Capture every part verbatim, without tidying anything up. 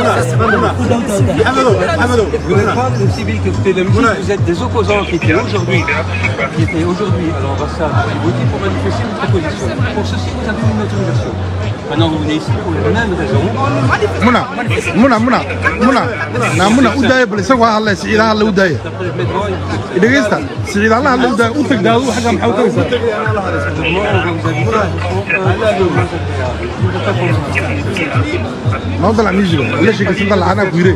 Vous n'êtes pas le civil que vous êtes, vous êtes des opposants qui étaient aujourd'hui, qui étaient aujourd'hui à l'ambassade qui votaient pour manifester votre opposition. Pour ceci, vous avez une autorisation. Maintenant, vous venez ici pour les mêmes raisons. Mouna, Mouna, Mouna, Mouna, na Mouna, Oudaye, pour les savoir, Allah, c'est il a Allah Oudaye. Il est resté, c'est il a Allah Oudaye, où fait d'Allah, Hagam Haoudaye. Non, dans la musique, là, j'ai que c'est dans la Hana Gouiré.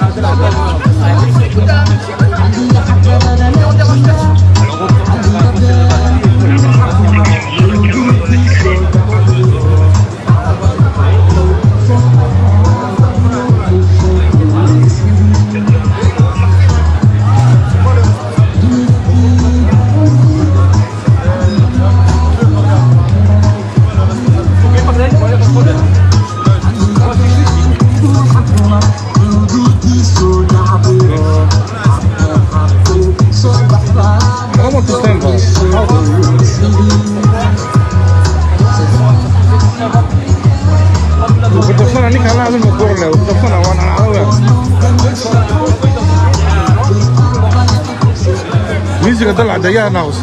Music طلع ديا ناوس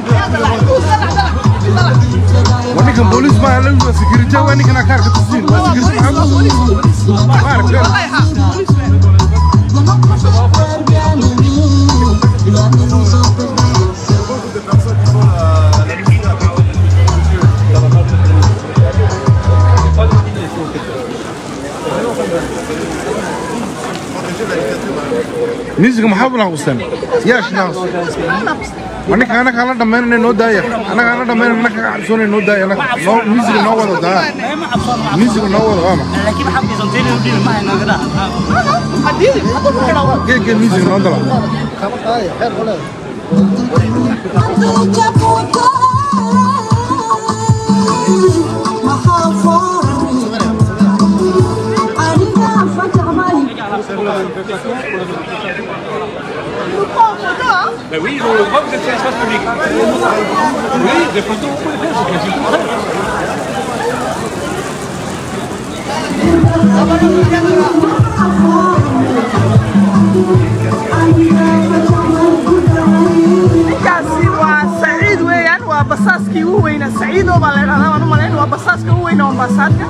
وانا كان بوليس ما له سكيورتي وانا كان كارك تسين سكيورتي محمد ميوزك محاول ناقصين ياش ناقص أنا كأنا كأنا دمنا نودايا أنا كأنا دمنا أنا كأسوني نودايا أنا نو ميوزك نوّد ده ميوزك نوّد غامة لكن حب يزنتين يودين ما هنا كده كي كي ميوزك نوّد لا Ben oui, ils ont le droit, vous êtes sur l'espace public. Oui, des photos, vous pouvez faire, c'est quasi tout ça. كاسي وسعيد ويان وبصاصكي وين سعيد وبالغ أنا أنا مالين وبصاصكي وين وبصاصك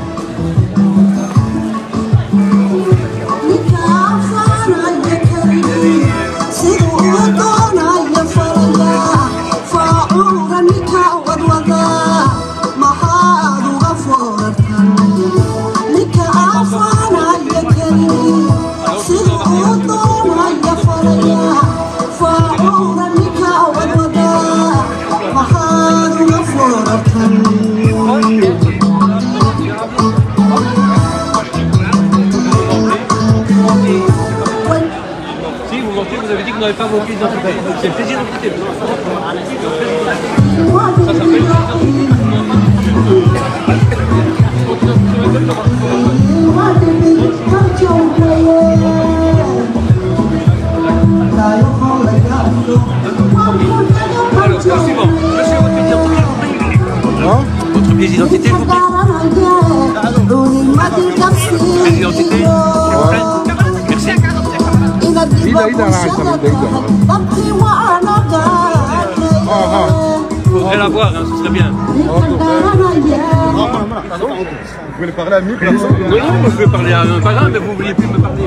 Vous avez dit que vous n'avez pas vos pièces d'identité. C'est une pièce d'identité. Ça s'appelle alors, c'est le suivant. Monsieur, votre pièce d'identité, vous plaît. Hein? Votre pièce d'identité, vous plaît. Pièce d'identité, s'il vous plaît. Merci. إذا إذا أنا عايز أنا إذا آه آه faudrait la voir, hein, ce serait bien. Vous voulez parler à mille personnes? Non, non, je veux parler à un parrain, mais vous ne vouliez plus me parler.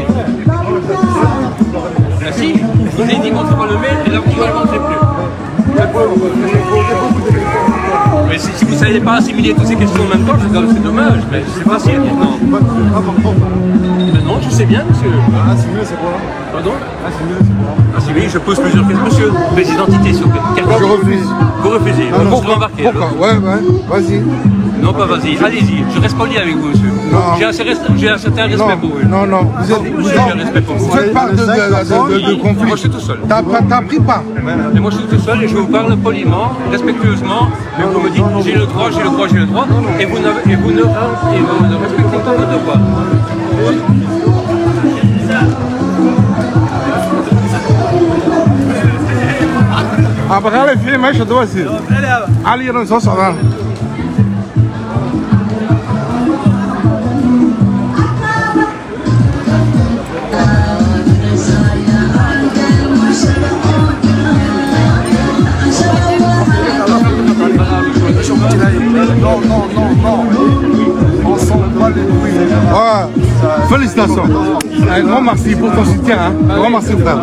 Ah si, je vous ai dit montrez pas le mail, et là vous ne le montrez plus. Mais si, si vous ne savez pas assimiler toutes ces questions en même temps, c'est dommage, mais c'est facile maintenant. Mais non, je sais bien, monsieur. Assimiler, c'est quoi? Pardon? Assimiler, c'est quoi? Ah si oui, je pose plusieurs questions. Monsieur, pièce d'identité, s'il vous plaît. Je refuse. Vous refusez, Ah, on pourquoi? se embarquer. Pourquoi? Ouais, ouais, vas-y. Non, pas vas-y, allez-y. Je reste poli avec vous, monsieur. J'ai un, un certain respect non, pour vous. Non, non, vous êtes. Vous J'ai un respect pour vous. faites part de, de, de, de, de conflit. Moi, je suis tout seul. T'as pris pas. Et moi, je suis tout seul et je vous parle poliment, respectueusement. Mais vous me dites, j'ai le droit, j'ai le droit, j'ai le droit. Et vous ne, et vous ne, et vous ne respectez pas votre droit. Ah, bah, allez, fais, mais je dois aussi. Allez, on s'en sort. Félicitations. Un grand merci pour ton soutien. Hein. Un grand merci, frère.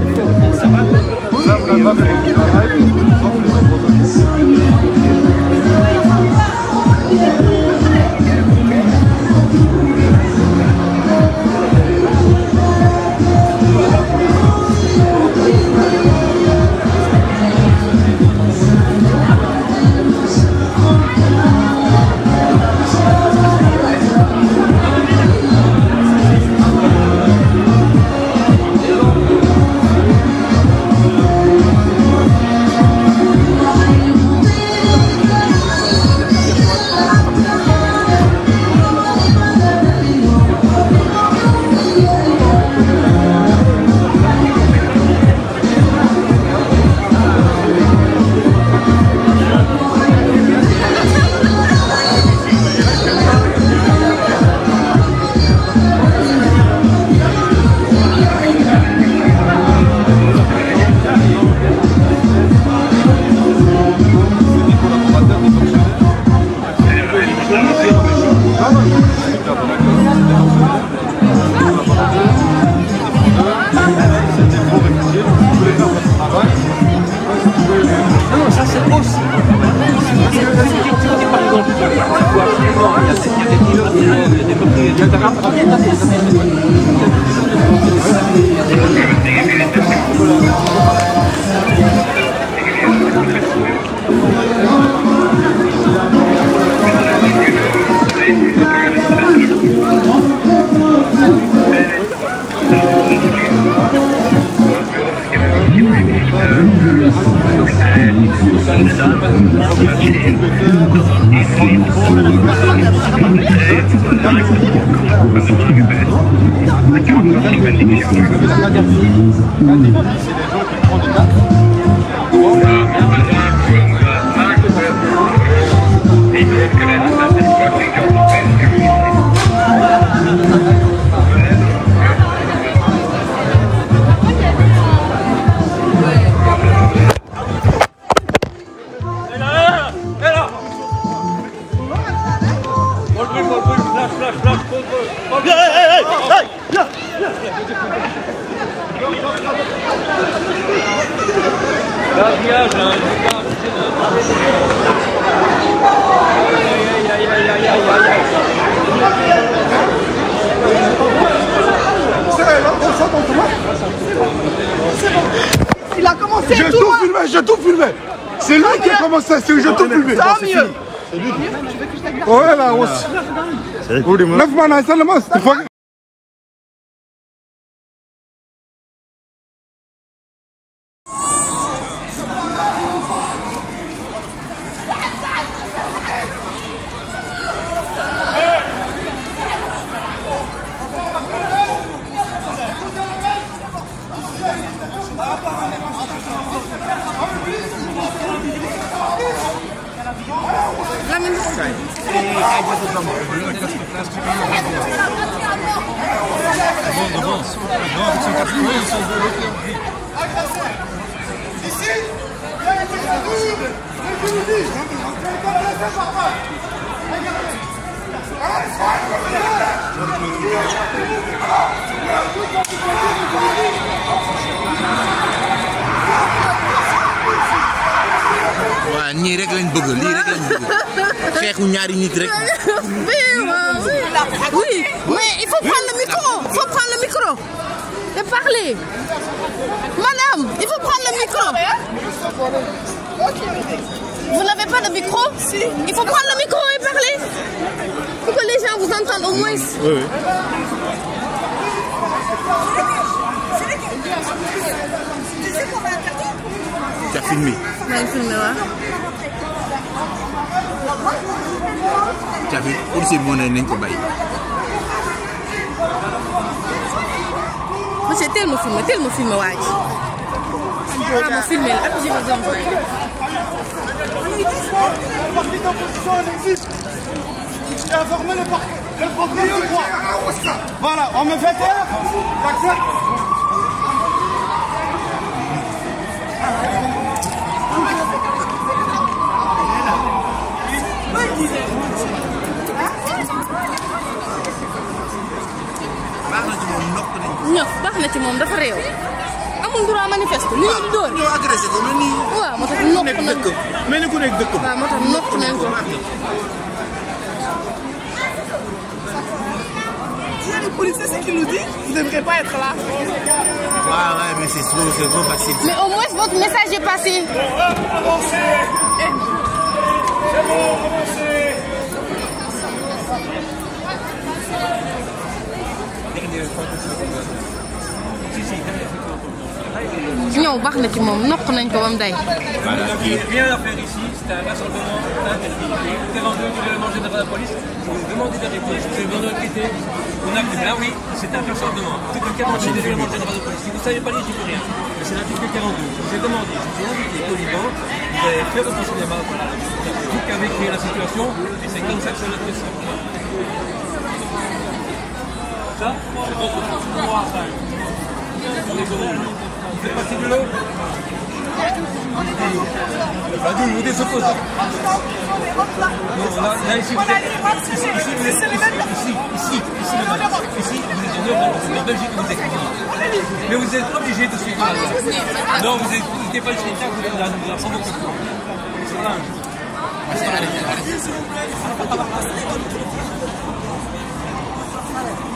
Il a commencé J'ai tout tout filmé, j'ai tout filmé. C'est lui qui a commencé, c'est j'ai tout filmé. Ça va mieux. Ouais, là, aussi. Neuf mois, ça le mas. waaw ñii rek lañ bëgg lii rek lañ bëgg xeexu ñaari nit rek. Oui, mais il faut prendre le micro, il faut prendre le micro et parler. Madame, il faut prendre le micro. Vous n'avez pas de micro? Si. Il faut prendre le micro et parler pour que les gens vous entendent au moins. Oui, oui. Tu as filmé. maa ngi filmé waaw. Tu as vu policier bi moo ne nañ ko bàyyi. Monsieur teel ma filmé teel ma filmé waa ji. ah ma filmé la après je vous envoie. J'ai informé le parquet, le procureur de droit. Voilà, on me fait taire. J'accepte. ñëf baax na ci moom dafa réew. amul droit manifeste li ñu di dóor. ñoo agressé ko mel ni. waaw moo tax nokk nañ ko. mel ni ku nekk dëkk. waaw moo tax nokk nañ ko. Les policiers, c'est qui nous dit qu'ils ne devraient pas être là. Ouais, ouais, mais c'est trop, c'est trop facile. Mais au moins votre message est passé. Avancez. C'est bon, avancez. ñëw baax na ci moom nokk nañ ko ba mu day. Rien à faire ici, c'était un rassemblement interdit. quarante-deux du règlement général de la police, je vous ai demandé d'arrêter, je vous ai demandé d'enquêter. On a dit, ben oui, c'est un rassemblement. Article quarante-deux du règlement général de la police. Si vous ne savez pas lire, j'y peux rien. Mais c'est l'article quarante-deux. Je vous ai demandé, je vous ai invité au Liban, vous avez fait votre cinéma, voilà. Vous qui avez créé la situation, et c'est comme ça que ça va être ça. Ça, c'est votre pouvoir, ça. Vous faites partie de l'eau. Badou, vous des opposants. Non, là, là, ici, vous êtes... Ici, ici, vous êtes... Ici, ici, ici, ici, vous êtes en Belgique, vous êtes... Mais vous êtes obligé de suivre la loi. Non, vous n'êtes pas le spectacle, vous êtes là, nous apprendre beaucoup. C'est là. S'il vous plaît.